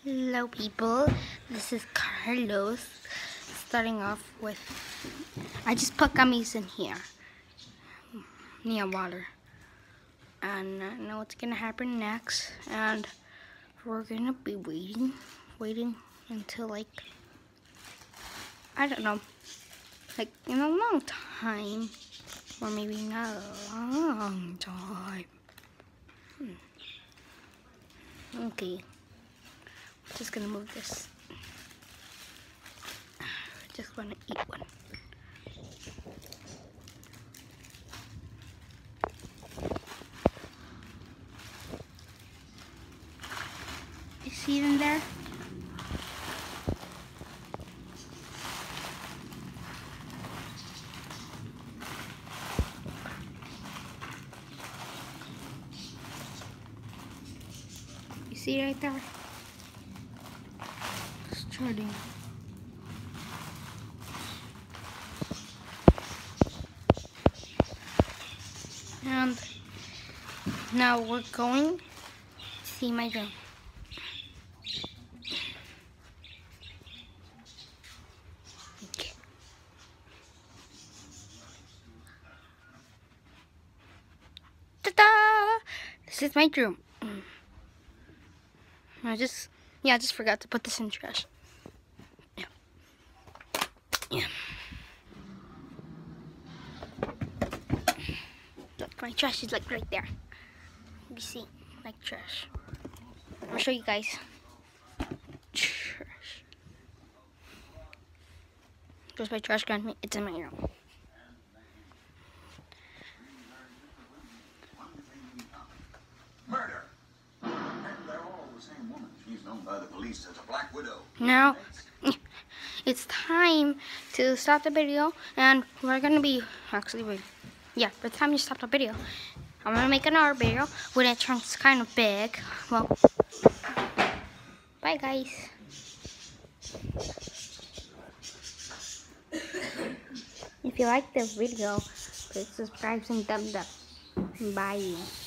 Hello people, this is Carlos. Starting off with, I just put gummies in here near water, and I know what's gonna happen next, and we're gonna be waiting until like, I don't know, like in a long time, or maybe not a long time. Okay, just gonna move this. Just wanna eat one. You see them there? You see right there? Starting. And now we're going to see my room. Okay. Ta-da! This is my room. I just forgot to put this in the trash. Yeah. Look, my trash is like right there. You see, like trash. I'll show you guys. Trash. There's my trash can. It's in my room. Murder. And they're all the same woman. She's known by the police as a Black Widow. Now, it's time to stop the video, and we're gonna be yeah, by the time you stop the video, I'm gonna make another video when it turns kind of big. Well, bye guys. If you like this video, please subscribe and thumbs up. Bye.